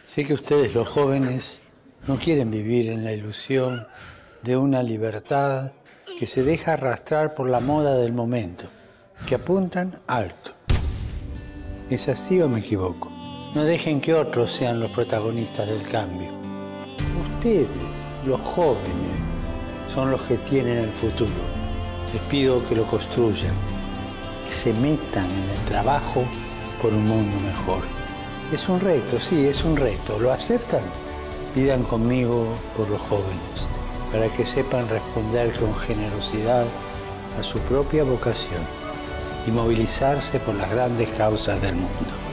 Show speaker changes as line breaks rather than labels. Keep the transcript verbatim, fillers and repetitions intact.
Sé que ustedes, los jóvenes, no quieren vivir en la ilusión de una libertad que se deja arrastrar por la moda del momento, que apuntan alto. ¿Es así o me equivoco? No dejen que otros sean los protagonistas del cambio. Ustedes, los jóvenes, son los que tienen el futuro. Les pido que lo construyan, que se metan en el trabajo por un mundo mejor. Es un reto, sí, es un reto. ¿Lo aceptan? Pidan conmigo por los jóvenes, para que sepan responder con generosidad a su propia vocación y movilizarse por las grandes causas del mundo.